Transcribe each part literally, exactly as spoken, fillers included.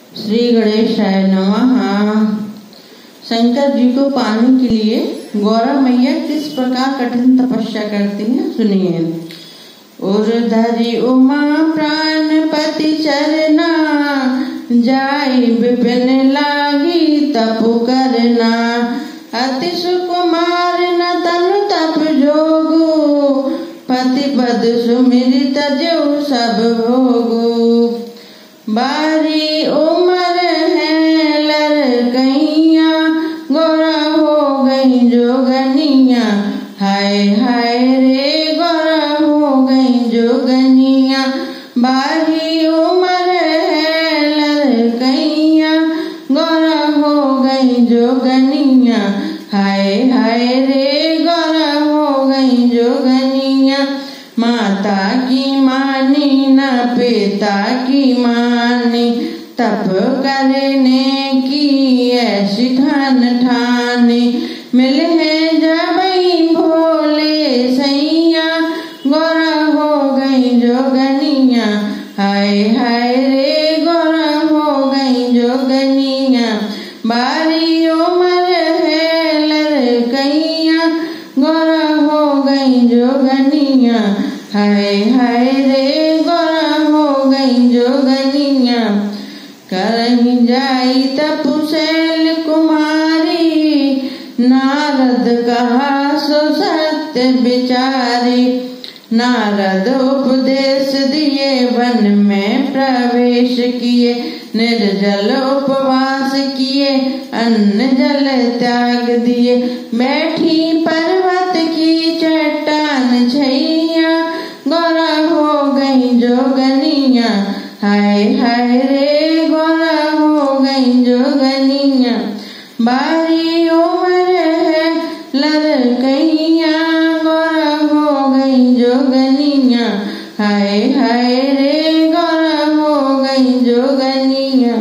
श्री गणेशाय नमः। शंकर जी को पाने के लिए गौरा मैया किस प्रकार कठिन तपस्या करती हैं, सुनिए। उर्धरि उमा प्राणपति चरना, जाई विपिन लागी तपु करना। अति सुकुमार न तनु तप जोगु, पति पद सुमिरित जो सब भोगु। बारी उमर है लड़कैया, गोरा हो गई जोगनिया। हाय हाय रे गोरा हो गई जोगनिया। बारी उमर है लड़कैया, गोरा हो गई जोगनिया। हाय हाय रे गोरा हो गई जोगनिया। माता की मानी न पिता की मानी, तप करने की ऐसी ठान ठानी। मिले हैं जबई भोले सैया, गोरा हो गई जोगनिया। हाय हाय रे गोरा हो गई जोगनिया। बारी उमर है लड़कैया, गोरा हो गई जोगनिया। हाय हाय रे गोरा हो गई जोगनिया। करही जाई तपुशैल कुमारी, नारद कहा सो सत्य विचारी। नारद उपदेश दिए वन में प्रवेश किए, निर्जल उपवास किए अन्न जल त्याग दिए। बैठी पर्वत की चट्टान छैया, गोरा हो गई जोगनिया। हाय हाय रे गोरा हो गई जोगनिया। बारी उमर है लड़कैया, गोरा हो गई जोगनिया। हाय हाय रे गोरा हो गई जोगनिया।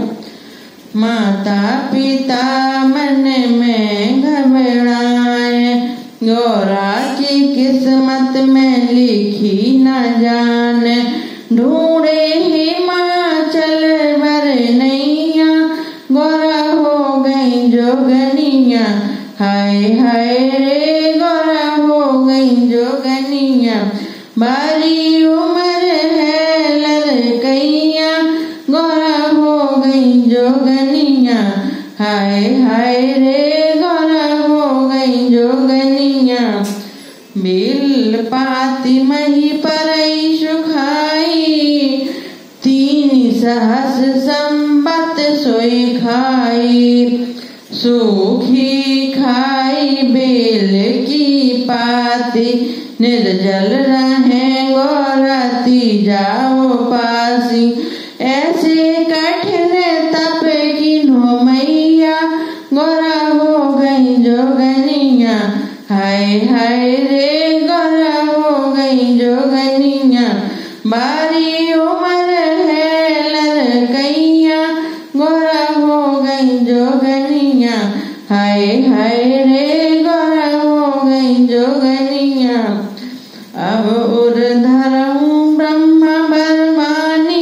माता पिता मन में घबराए, गोरा की किस्मत में लिखी न जाने। ढूंढे हिमाचल भर नैया, गोरा हो गई जोगनिया। हाय हाय रे गोरा हो गई जोगनिया। बारी उमर है लड़कैया, गोरा हो गई जोगनिया। हाय हाय रे गोरा हो गई जोगनिया। बिल पाती मही परई सुखाई, तीन सहस संबत सोई खाई। सूखी खाई बेल की पाती, निर्जल रहे गोरा तीजाओ पासी। ऐसे कठिन तप किन्हो मैया, गोरा हो गई जोगनिया। हाय हाय रे गोरा हो गई जोगनिया। बारी उमर है लड़कैया, गोरा हो गई जोगनिया। हाय हाय रे गोरा हो गई जोगनिया। अब उर्धरहूँ ब्रह्म बरमानी,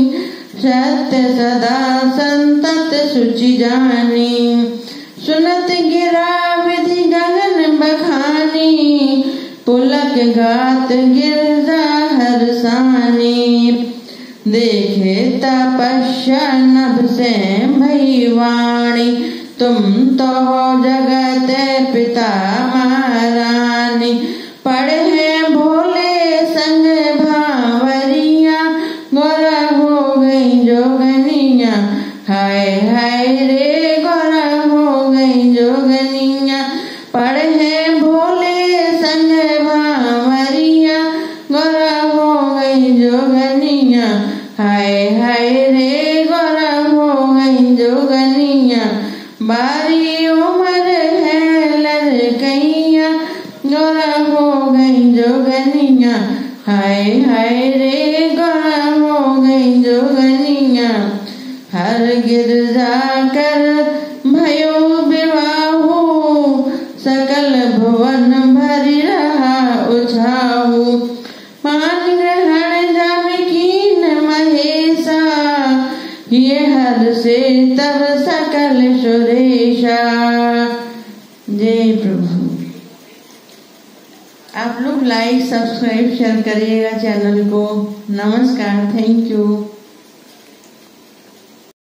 सत्य सदा संतत शुचि जानी। सुनत गिरा विधि गगन बखानी, पुलक गात गिरजा हरसानी। देखे तपस्या नभ से भई वाणी, तुम तो जगत पिता महारानी। पढ़े भोले संग भावरिया, गोरा हो गई जोगनिया। हाय हाय रे गोरा हो गई जोगनिया। पढ़े भोले संग भावरिया, गोरा हो गई जोगनिया। हाय हाय रे गोरा हो गई जोगनिया। बारी उमर है लड़कैया, गोरा हो गई जोगनिया। हाय हाय रे गोरा हो गई जोगनिया। हर गिरजा कर भयो विवाहु, सकल भुवन भरि रहा उछाहु। पान ग्रहण जम कीन महेशा, ये हर से तब सकल सुरेशा। जय प्रभु। आप लोग लाइक सब्सक्राइब शेयर करिएगा चैनल को। नमस्कार, थैंक यू।